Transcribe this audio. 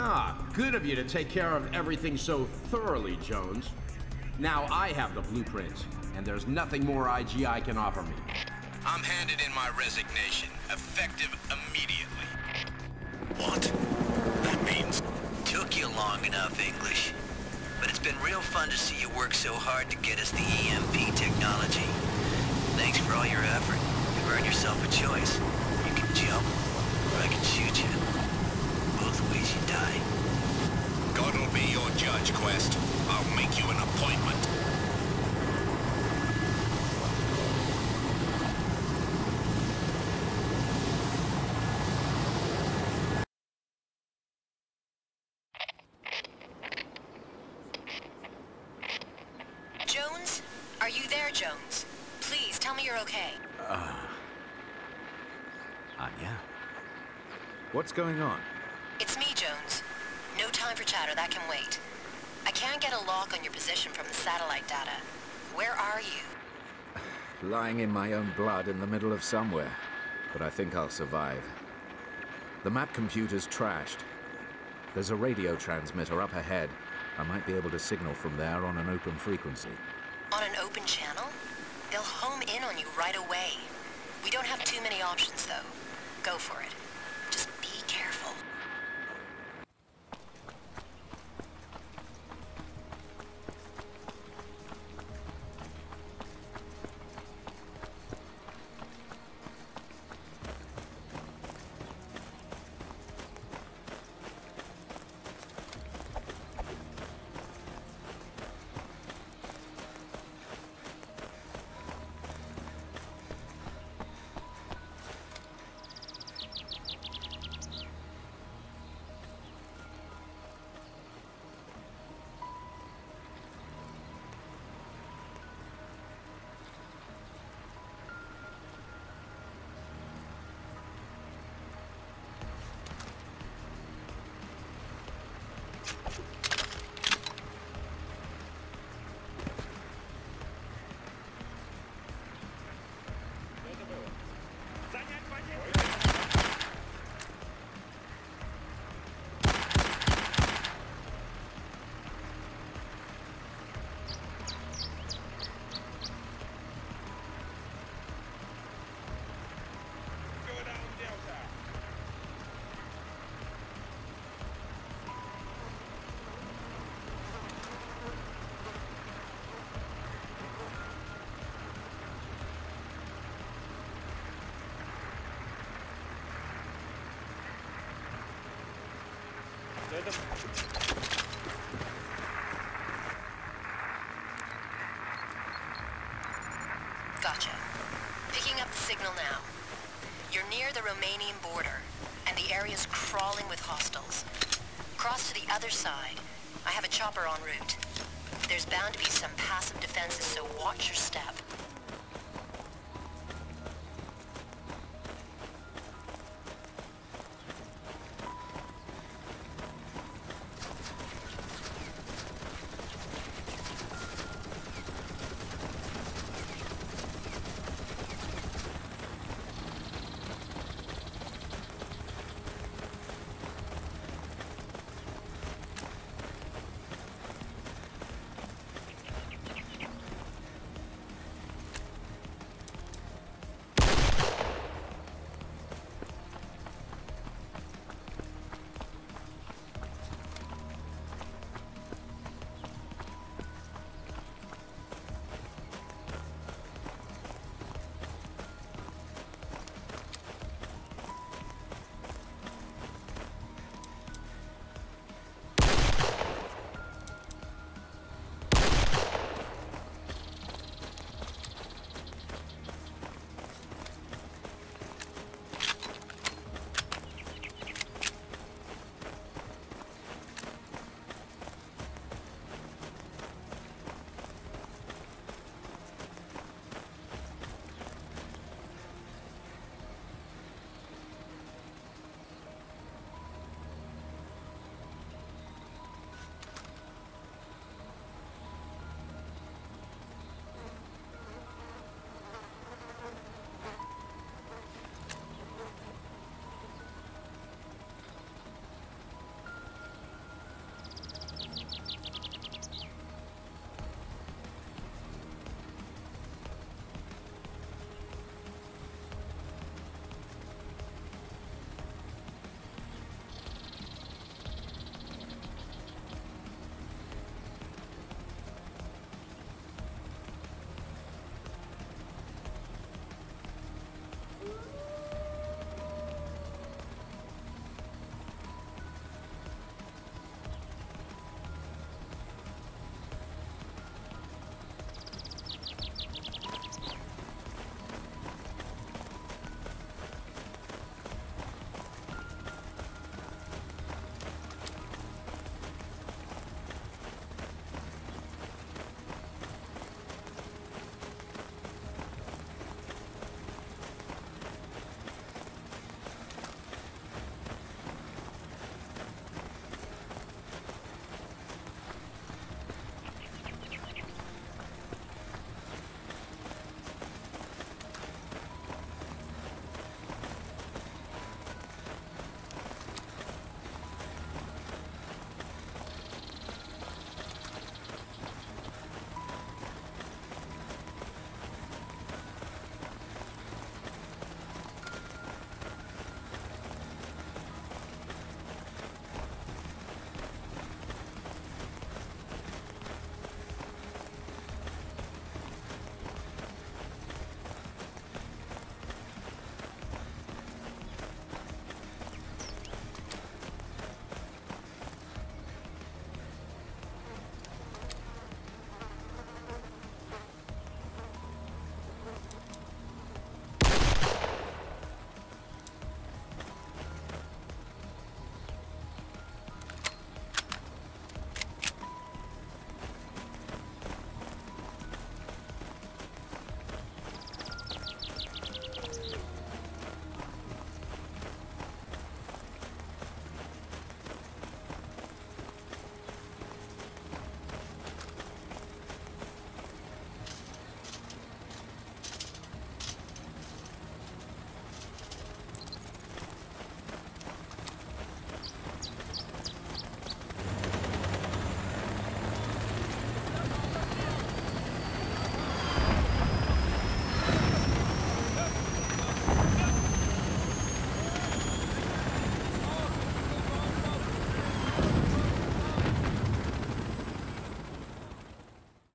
Ah, good of you to take care of everything so thoroughly, Jones. Now I have the blueprints, and there's nothing more IGI can offer me. I'm handing in my resignation, effective immediately. What? That means... Took you long enough, English. But it's been real fun to see you work so hard to get us the EMP technology. Thanks for all your effort. You've earned yourself a choice. You can jump, or I can shoot you. Both ways you die. God'll be your judge, Quest. I'll make you an appointment. Jones? Are you there, Jones? Please, tell me you're okay. Yeah. What's going on? It's me, Jones. No time for chatter, that can wait. I can't get a lock on your position from the satellite data. Where are you? Lying in my own blood in the middle of somewhere. But I think I'll survive. The map computer's trashed. There's a radio transmitter up ahead. I might be able to signal from there on an open frequency. On an open channel? They'll home in on you right away. We don't have too many options, though. Go for it. Just be careful. Gotcha. Picking up the signal now. You're near the Romanian border, and the area's crawling with hostiles. Cross to the other side. I have a chopper en route. There's bound to be some passive defenses, so watch your step.